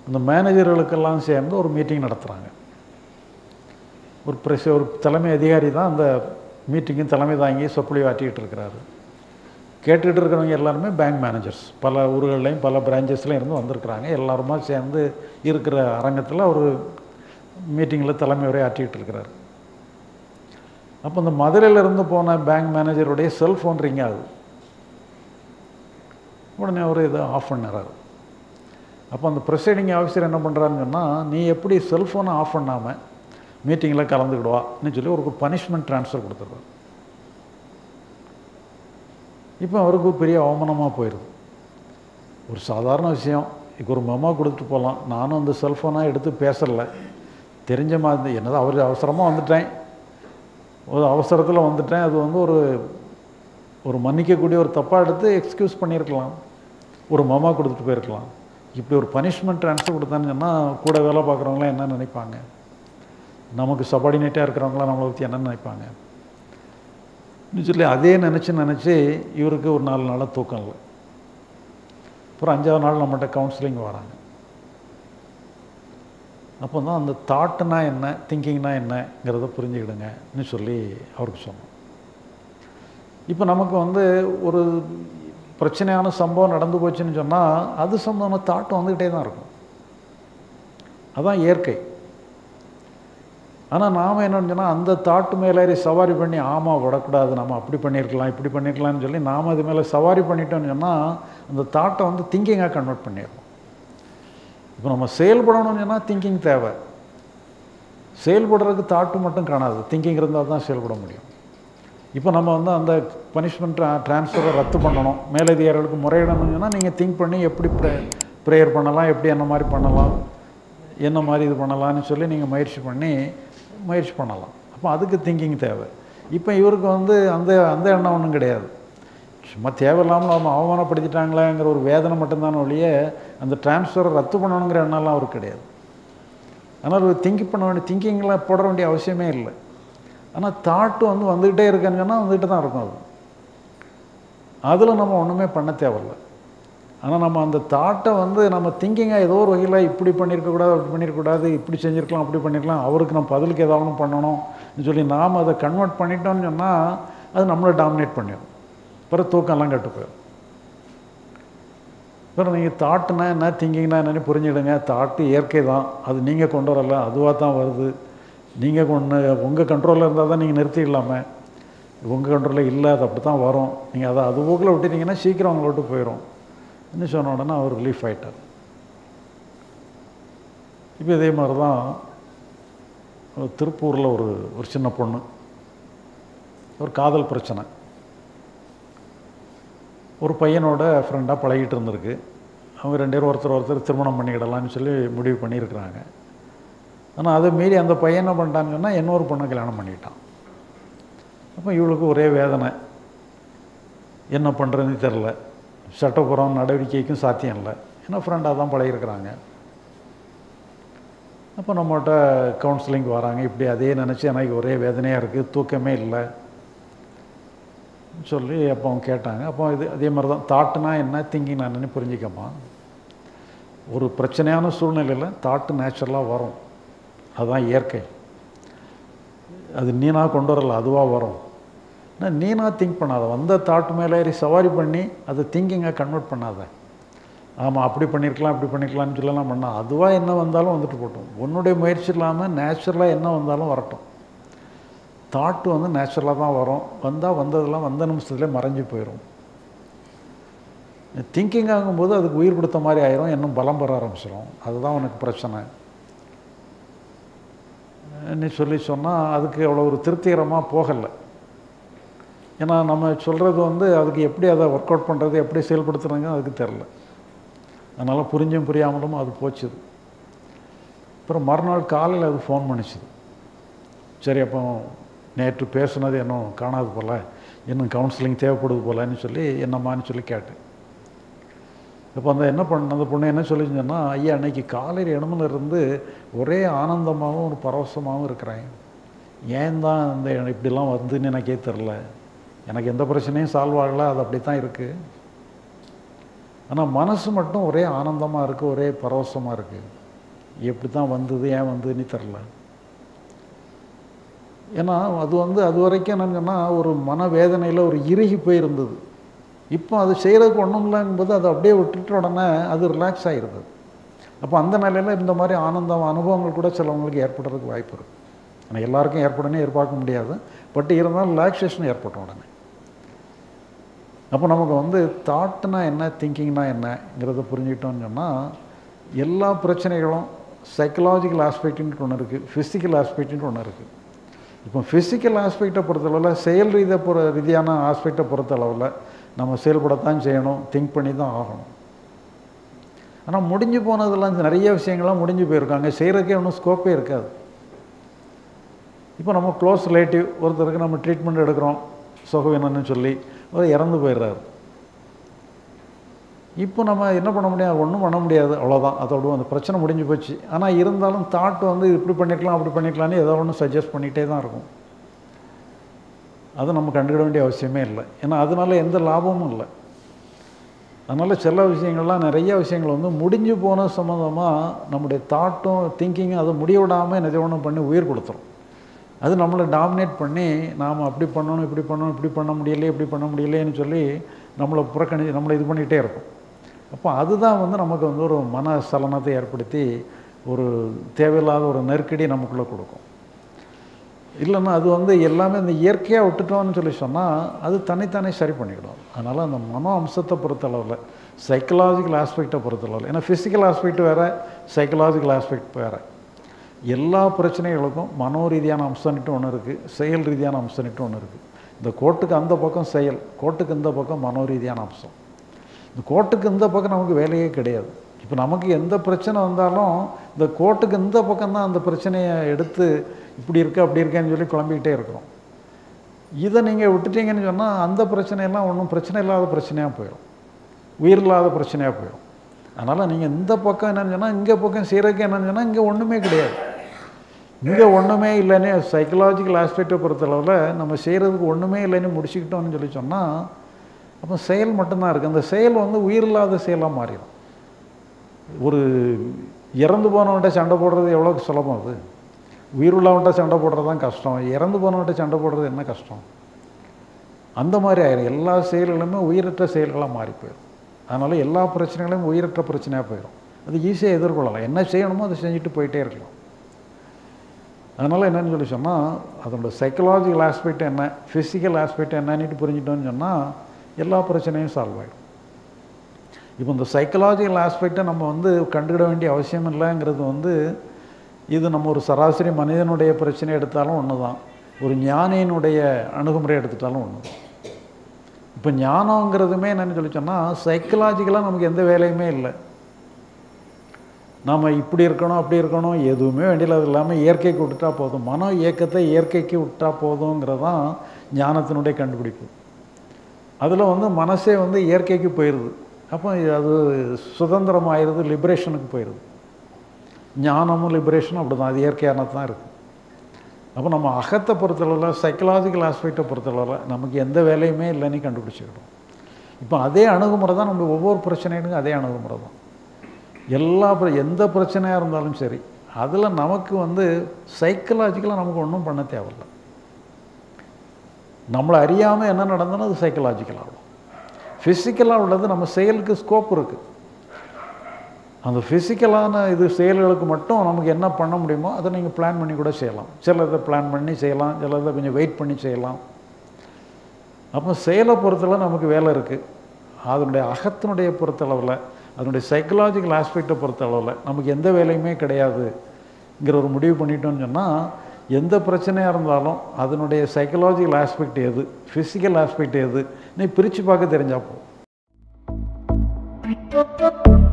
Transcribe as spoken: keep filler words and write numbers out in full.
அந்த மேனேஜர்களுக்கெல்லாம் சேர்ந்து ஒரு மீட்டிங் நடத்துகிறாங்க. ஒரு பிரஸ் ஒரு தலைமை அதிகாரி தான் அந்த மீட்டிங்கும் தலைமை தாங்கி சொற்பொழிவாற்றிக்கிட்டு இருக்கிறாரு. கேட்டுக்கிட்டு இருக்கிறவங்க எல்லாருமே பேங்க் மேனேஜர்ஸ், பல ஊர்கள்லையும் பல பிரான்ச்சஸ்லையும் இருந்து வந்திருக்கிறாங்க. எல்லாருமா சேர்ந்து இருக்கிற அரங்கத்தில் ஒரு மீட்டிங்கில் தலைமை உரை ஆற்றிக்கிட்டு இருக்கிறாரு. அப்போ இந்த மதுரையிலேருந்து போன பேங்க் மேனேஜருடைய செல்ஃபோன் ரிங் ஆகுது. உடனே அவர் இதை ஆஃப் பண்ணிடுறாரு. அப்போ அந்த ப்ரிசைடிங் ஆஃபீஸர் என்ன பண்ணுறாருன்னு சொன்னால், நீ எப்படி செல்ஃபோனை ஆஃப் பண்ணாமல் மீட்டிங்கில் கலந்துக்கிடுவான்னு சொல்லி ஒரு பனிஷ்மெண்ட் ட்ரான்ஸ்ஃபர் கொடுத்துருவார். இப்போ அவருக்கு பெரிய அவமானமாக போயிடுது. ஒரு சாதாரண விஷயம், இப்போ ஒரு மெமோ கொடுத்துட்டு போகலாம். நானும் அந்த செல்ஃபோனாக எடுத்து பேசலை, தெரிஞ்ச மாதிரி என்னது அவர் அவசரமாக வந்துட்டேன், ஒரு அவசரத்தில் வந்துட்டேன், அது வந்து ஒரு ஒரு மன்னிக்கக்கூடிய ஒரு தப்பாக எடுத்து எக்ஸ்கியூஸ் பண்ணியிருக்கலாம், ஒரு மெமோ கொடுத்துட்டு போயிருக்கலாம். இப்படி ஒரு பனிஷ்மெண்ட் ட்ரான்ஸ்ஃபர் கொடுத்தான்னு சொன்னால் கூட வேலை பார்க்குறவங்களாம் என்ன நினைப்பாங்க, நமக்கு சபார்டினேட்டாக இருக்கிறவங்களாம் நம்மளை பற்றி என்ன நினைப்பாங்க சொல்லி அதே நினச்சி நினச்சி இவருக்கு ஒரு நாலு நாளாக தூக்கம் இல்லை. அப்புறம் அஞ்சாவது நாள் நம்மகிட்ட கவுன்சிலிங் வராங்க. அப்போ தான் அந்த தாட்டுனா என்ன, திங்கிங்னா என்னங்கிறத புரிஞ்சுக்கிடுங்கன்னு சொல்லி அவருக்கு சொன்னோம். இப்போ நமக்கு வந்து ஒரு பிரச்சனையான சம்பவம் நடந்து போச்சுன்னு சொன்னால் அது சம்பந்தமான தாட்டு வந்துக்கிட்டே தான் இருக்கும். அதுதான் இயற்கை. ஆனால் நாம் என்னன்னு சொன்னால் அந்த தாட்டு மேலேறி சவாரி பண்ணி ஆமாம் விடக்கூடாது, நம்ம அப்படி பண்ணியிருக்கலாம் இப்படி பண்ணியிருக்கலாம்னு சொல்லி நாம் அது மேலே சவாரி பண்ணிட்டோம்னு சொன்னால் அந்த தாட்டை வந்து திங்கிங்காக கன்வெர்ட் பண்ணிடுறோம். இப்போ நம்ம செயல்படணும்னு சொன்னால் திங்கிங் தேவை. செயல்படுறதுக்கு தாட்டு மட்டும் காணாது, திங்கிங் இருந்தால் தான் செயல்பட முடியும். இப்போ நம்ம வந்து அந்த பனிஷ்மெண்ட் ட்ரான்ஸ்ஃபரை ரத்து பண்ணணும், மேலதிகாரிகளுக்கு முறையிடணும்னு சொன்னால் நீங்கள் திங்க் பண்ணி எப்படி ப்ரே ப்ரேயர் பண்ணலாம், எப்படி என்ன மாதிரி பண்ணலாம், என்ன மாதிரி இது பண்ணலான்னு சொல்லி நீங்கள் முயற்சி பண்ணி முயற்சி பண்ணலாம். அப்போ அதுக்கு திங்கிங் தேவை. இப்போ இவருக்கு வந்து அந்த அந்த எண்ணம் ஒன்றும் கிடையாது. சும்மா தேவையில்லாமல் அவங்க அவமானப்படுத்திட்டாங்களாங்கிற ஒரு வேதனை மட்டும்தான ஒழிய அந்த ட்ரான்ஸ்ஃபரை ரத்து பண்ணணுங்கிற எண்ணம்லாம் அவருக்கு கிடையாது. ஆனால் ஒரு திங்க் பண்ண வேண்டிய திங்கிங்கில் போட வேண்டிய அவசியமே இல்லை. ஆனால் தாட்டு வந்து வந்துக்கிட்டே இருக்குன்னு சொன்னால் வந்துக்கிட்டு தான் இருக்கும். அது அதில் நம்ம ஒன்றுமே பண்ண தேவையில்லை. ஆனால் நம்ம அந்த தாட்டை வந்து நம்ம திங்கிங்காக ஏதோ ஒரு வகையில் இப்படி பண்ணியிருக்கக்கூடாது அப்படி பண்ணியிருக்கக்கூடாது, இப்படி செஞ்சுருக்கலாம் அப்படி பண்ணியிருக்கலாம், அவருக்கு நம்ம பதிலுக்கு ஏதாவது பண்ணணும்னு சொல்லி நாம் அதை கன்வெர்ட் பண்ணிட்டோம்னு சொன்னால் அது நம்மளை டாமினேட் பண்ணிடும். பிறகு தூக்கம்லாம் கெட்டு போயிடும். பிறகு நீங்கள் தாட்டுனா என்ன, திங்கிங்னா என்னன்னு புரிஞ்சுக்கிடுங்க. தாட்டு இயற்கை தான், அது நீங்கள் கொண்டு வரல, அதுவாக தான் வருது. நீங்கள் கொண்டு உங்கள் கண்ட்ரோலில் இருந்தால் தான் நீங்கள் நிறுத்திடலாமே, உங்கள் கண்ட்ரோலில் இல்லை, அது அப்படி தான் வரும். நீங்கள் அதை அது போக்கில் விட்டுட்டீங்கன்னா சீக்கிரம் அவங்கள விட்டு போயிடும் இன்னும் சொன்ன உடனே அவர் ரிலீஃப் ஆகிட்டார். இப்போ இதே மாதிரி தான் திருப்பூரில் ஒரு ஒரு சின்ன பொண்ணு, ஒரு காதல் பிரச்சனை, ஒரு பையனோட ஃப்ரெண்டாக பழகிட்டு இருந்திருக்கு. அவங்க ரெண்டு பேரும் ஒருத்தர் ஒருத்தர் திருமணம் பண்ணிக்கிடலான்னு சொல்லி முடிவு பண்ணியிருக்கிறாங்க. ஆனால் அதை மீறி அந்த பையன் என்ன பண்ணிட்டான்னு சொன்னால் இன்னொரு பொண்ணை கல்யாணம் பண்ணிக்கிட்டான். அப்போ இவளுக்கு ஒரே வேதனை, என்ன பண்ணுறதுன்னு தெரில, சட்டப்புறம் நடவடிக்கைக்கும் சாத்தியம் இல்லை, ஏன்னா ஃப்ரெண்டாக தான் பழகிருக்கிறாங்க. அப்போ நம்மகிட்ட கவுன்சிலிங் வராங்க. இப்படி அதே நினச்சி எனக்கு ஒரே வேதனையாக இருக்குது, தூக்கமே இல்லை சொல்லி அப்போ அவங்க கேட்டாங்க. அப்போ இது அதே மாதிரி தான் தாட்டுனா என்ன, திங்கிங் என்னன்னு புரிஞ்சிக்கம்மா. ஒரு பிரச்சனையான சூழ்நிலையில் தாட்டு நேச்சுரலாக வரும், அதுதான் இயற்கை. அது நீனாக கொண்டு வரல, அதுவாக வரும். ஆனால் நீனாக திங்க் பண்ணாத, வந்த தாட்டு மேலே ஏறி சவாரி பண்ணி அதை திங்கிங்காக கன்வெர்ட் பண்ணாத. ஆமாம் அப்படி பண்ணியிருக்கலாம் இப்படி பண்ணிக்கலாம்னு சொல்லலாம் பண்ணால் அதுவாக என்ன வந்தாலும் வந்துட்டு போட்டோம். உன்னுடைய முயற்சி இல்லாமல் நேச்சுரலாக என்ன வந்தாலும் வரட்டும். தாட்டு வந்து நேச்சுரலாக தான் வரும், வந்தால் வந்ததெல்லாம் வந்த நிமிஷத்துலேயே மறைஞ்சி போயிடும். திங்கிங் ஆகும்போது அதுக்கு உயிர் கொடுத்த மாதிரி ஆயிரும், இன்னும் பலம் பெற ஆரம்பிச்சிடும். அதுதான் உனக்கு பிரச்சனை நீ சொல்லி சொன்னால் அதுக்கு அவ்வளோ ஒரு திருப்திகரமாக போகலை. ஏன்னா நம்ம சொல்கிறது வந்து அதுக்கு எப்படி அதை ஒர்க் அவுட் பண்ணுறது, எப்படி செயல்படுத்துகிறாங்க அதுக்கு தெரில. அதனால் புரிஞ்சும் புரியாமலும் அது போச்சுது. அப்புறம் மறுநாள் காலையில் அது ஃபோன் பண்ணிச்சுது. சரி அப்போ நேற்று பேசுனது இன்னும் காணாது போல், இன்னும் கவுன்சிலிங் தேவைப்படுது போலன்னு சொல்லி என்னம்மான்னு சொல்லி கேட்டேன். இப்போ அந்த என்ன பண்ண அந்த பொண்ணு என்ன சொல்லிச்சுன்னா, ஐயா அன்னைக்கு காலையில் இடமுல இருந்து ஒரே ஆனந்தமாகவும் ஒரு பரவசமாகவும் இருக்கிறேன், ஏன் தான் இந்த இப்படிலாம் வந்துன்னு எனக்கே தெரில, எனக்கு எந்த பிரச்சனையும் சால்வ் ஆகலை, அது அப்படி தான் இருக்குது. ஆனால் மனசு மட்டும் ஒரே ஆனந்தமாக இருக்குது, ஒரே பரவசமாக இருக்குது. எப்படி தான் வந்தது, ஏன் வந்ததுன்னு தெரில. ஏன்னா அது வந்து அது வரைக்கும் என்னன்னு சொன்னால் ஒரு மனவேதனையில் ஒரு இறுகி போயிருந்தது. இப்போ அது செய்கிறதுக்கு ஒன்றும் இல்லைங்கும்போது அதை அப்படியே விட்டுட்டு உடனே அது ரிலாக்ஸ் ஆகிடுது. அப்போ அந்த நிலையில் இந்த மாதிரி ஆனந்தம் அனுபவங்கள் கூட சிலவங்களுக்கு ஏற்படுறதுக்கு வாய்ப்பு இருக்குது. ஆனால் எல்லாருக்கும் ஏற்படனே எதிர்பார்க்க முடியாது. பட் இருந்தாலும் ரிலாக்ஸேஷன் ஏற்பட்ட உடனே அப்போ நமக்கு வந்து தாட்னா என்ன, திங்கிங்னா என்னங்கிறத புரிஞ்சுக்கிட்டோம்னு சொன்னால் எல்லா பிரச்சனைகளும் சைக்கலாஜிக்கல் ஆஸ்பெக்ட்னு ஒன்று இருக்குது, ஃபிசிக்கல் ஆஸ்பெக்ட்னு ஒன்று இருக்குது. இப்போ ஃபிசிக்கல் ஆஸ்பெக்டை பொறுத்தளவில் செயல் ரீதியை பொற ரீதியான ஆஸ்பெக்டை பொறுத்தளவில் நம்ம செயல்படத்தான் செய்யணும், திங்க் பண்ணி தான் ஆகணும். ஆனால் முடிஞ்சு போனதெல்லாம் நிறைய விஷயங்கள்லாம் முடிஞ்சு போயிருக்காங்க, செய்கிறதுக்கே ஒன்றும் ஸ்கோப்பே இருக்காது. இப்போ நம்ம க்ளோஸ் ரிலேட்டிவ் ஒருத்தருக்கு நம்ம ட்ரீட்மெண்ட் எடுக்கிறோம் சுகவீனன்னு சொல்லி, அவர் இறந்து போயிடுறாரு. இப்போ நம்ம என்ன பண்ண முடியாது, ஒன்றும் பண்ண முடியாது, அவ்வளோதான், அதோட அந்த பிரச்சனை முடிஞ்சு போச்சு. ஆனால் இருந்தாலும் தாட் வந்து இப்படி பண்ணிக்கலாம் அப்படி பண்ணிக்கலான்னு ஏதோ ஒன்று சஜஸ்ட் பண்ணிகிட்டே தான் இருக்கும். அதை நம்ம கண்டுக்கிட வேண்டிய அவசியமே இல்லை. ஏன்னா அதனால எந்த லாபமும் இல்லை. அதனால் சில விஷயங்கள்லாம் நிறைய விஷயங்கள் வந்து முடிஞ்சு போன சம்மந்தமாக நம்முடைய தாட்டும் திங்கிங்கும் அதை முடிய விடாமல் நிஜ ஒன்று பண்ணி உயிர் கொடுத்துரும். அது நம்மளை டாமினேட் பண்ணி நாம் அப்படி பண்ணணும் இப்படி பண்ணணும் இப்படி பண்ண முடியலையே இப்படி பண்ண முடியலையேன்னு சொல்லி நம்மளை புறக்கணி நம்மளை இது பண்ணிகிட்டே இருக்கும். அப்போ அதுதான் வந்து நமக்கு வந்து ஒரு மன சலனத்தை ஏற்படுத்தி ஒரு தேவையில்லாத ஒரு நெருக்கடி நமக்குள்ளே கொடுக்கும். இல்லைன்னா அது வந்து எல்லாமே இந்த இயற்கையாக விட்டுட்டோம்னு சொல்லி சொன்னால் அது தனித்தானே சரி பண்ணிக்கிடும். அதனால் அந்த மன அம்சத்தை பொறுத்தளவில் சைக்கலாஜிக்கல் ஆஸ்பெக்டை பொறுத்தளவில், ஏன்னா ஃபிசிக்கல் ஆஸ்பெக்ட் வேறு சைக்கலாஜிக்கல் ஆஸ்பெக்ட் வேறு. எல்லா பிரச்சனைகளுக்கும் மனோ ரீதியான அம்சம்னுட்டு ஒன்று இருக்குது, செயல் ரீதியான அம்சம்னுட்டு ஒன்று இருக்குது. இந்த கோட்டுக்கு அந்த பக்கம் செயல், கோட்டுக்கு இந்த பக்கம் மனோ ரீதியான அம்சம். இந்த கோட்டுக்கு இந்த பக்கம் நமக்கு வேலையே கிடையாது. இப்போ நமக்கு எந்த பிரச்சனை வந்தாலும் இந்த கோட்டுக்கு இந்த பக்கம் தான் அந்த பிரச்சனையை எடுத்து இப்படி இருக்க அப்படி இருக்கேன்னு சொல்லி குழம்பிக்கிட்டே இருக்கிறோம். இதை நீங்கள் விட்டுட்டீங்கன்னு சொன்னால் அந்த பிரச்சனையெல்லாம் ஒன்றும் பிரச்சனை இல்லாத பிரச்சனையாக போயிடும், உயிர் இல்லாத பிரச்சனையாக போயிடும். அதனால் நீங்கள் இந்த பக்கம் என்னென்னு சொன்னால் இங்கே பக்கம் செய்கிறதுக்கு என்னென்னு சொன்னால் இங்கே ஒன்றுமே கிடையாது. இங்கே ஒன்றுமே இல்லைன்னு சைக்கலாஜிக்கல் ஆஸ்பெக்டை பொறுத்தளவில் நம்ம செய்கிறதுக்கு ஒன்றுமே இல்லைன்னு முடிச்சுக்கிட்டோம்னு சொல்லி சொன்னால் அப்போ செயல் மட்டும்தான் இருக்குது. அந்த செயல் வந்து உயிர் இல்லாத செயலாக மாறிடும். ஒரு இறந்து போனவன்கிட்ட சண்டை போடுறது எவ்வளோ சுலபம், அது உயிர் உள்ளவன்கிட்ட சண்டை போடுறது தான் கஷ்டம், இறந்து போனவன்கிட்ட சண்டை போடுறது என்ன கஷ்டம். அந்த மாதிரி ஆயிரும். எல்லா செயல்களுமே உயிரற்ற செயல்களாக மாறி போயிடும். அதனால் எல்லா பிரச்சனைகளையும் உயிரற்ற பிரச்சனையாக போயிடும். அது ஈஸியாக எதிர்கொள்ளலாம், என்ன செய்யணுமோ அதை செஞ்சுட்டு போயிட்டே இருக்கலாம். அதனால் என்னென்னு சொல்லி சொன்னால் அதோட சைக்கலாஜிக்கல் ஆஸ்பெக்ட் என்ன, ஃபிசிக்கல் ஆஸ்பெக்ட் என்னன்னுட்டு புரிஞ்சிட்டோன்னு சொன்னால் எல்லா பிரச்சனையும் சால்வ் ஆகிடும். இப்போ இந்த சைக்கலாஜிக்கல் ஆஸ்பெக்டை நம்ம வந்து கண்டுக்கிட வேண்டிய அவசியம் இல்லைங்கிறது வந்து இது நம்ம ஒரு சராசரி மனிதனுடைய பிரச்சனை எடுத்தாலும் ஒன்று தான், ஒரு ஞானியினுடைய அணுகுமுறை எடுத்துட்டாலும் ஒன்று தான். இப்போ ஞானங்கிறதுமே என்னென்னு சொல்லி சொன்னால் சைக்கலாஜிக்கலாக நமக்கு எந்த வேலையுமே இல்லை. நாம் இப்படி இருக்கணும் அப்படி இருக்கணும் எதுவுமே வேண்டியது, அது இல்லாமல் இயற்கைக்கு விட்டுட்டா போதும், மன இயக்கத்தை இயற்கைக்கு விட்டா போதுங்கிறது தான் ஞானத்தினுடைய கண்டுபிடிப்பு. அதில் வந்து மனசே வந்து இயற்கைக்கு போயிடுது. அப்போ அது சுதந்திரம் ஆயிடுது, லிபரேஷனுக்கு போயிடுது. ஞானமும் லிபரேஷனும் அப்படி தான், அது இயற்கையானது தான் இருக்குது. அப்போ நம்ம அகத்தை பொறுத்தளவில் சைக்கலாஜிக்கல் ஆஸ்பெக்டை பொறுத்தளவில் நமக்கு எந்த வேலையுமே இல்லைன்னு கண்டுபிடிச்சிக்கிட்டோம். இப்போ அதே அணுகுமுறை தான் நம்ம ஒவ்வொரு பிரச்சனைகளுக்கும் அதே அணுகுமுறை தான். எல்லா எந்த பிரச்சனையாக இருந்தாலும் சரி அதில் நமக்கு வந்து சைக்கலாஜிக்கலாக நமக்கு ஒன்றும் பண்ண தேவையில்லை. நம்மளை அறியாமல் என்ன நடந்தாலும் அது சைக்கலாஜிக்கலாக ஆகும். ஃபிசிக்கலாக உள்ளது நம்ம செயலுக்கு ஸ்கோப் இருக்குது. அந்த ஃபிசிக்கலான இது செயல்களுக்கு மட்டும் நமக்கு என்ன பண்ண முடியுமோ அதை நீங்கள் பிளான் பண்ணி கூட செய்யலாம். சிலதை பிளான் பண்ணி செய்யலாம், சிலதை கொஞ்சம் வெயிட் பண்ணி செய்யலாம். அப்போ செயலை பொறுத்தளவு நமக்கு வேலை இருக்குது. அதனுடைய அகத்தினுடைய பொறுத்தளவில் அதனுடைய சைக்கலாஜிக்கல் ஆஸ்பெக்டை பொறுத்தளவில் நமக்கு எந்த வேலையுமே கிடையாதுங்கிற ஒரு முடிவு பண்ணிட்டோன்னு சொன்னால் எந்த பிரச்சனையாக இருந்தாலும் அதனுடைய சைக்கலாஜிக்கல் ஆஸ்பெக்ட் எது, ஃபிசிக்கல் ஆஸ்பெக்ட் எது நீ பிரித்து பார்க்க தெரிஞ்சால் போதும்.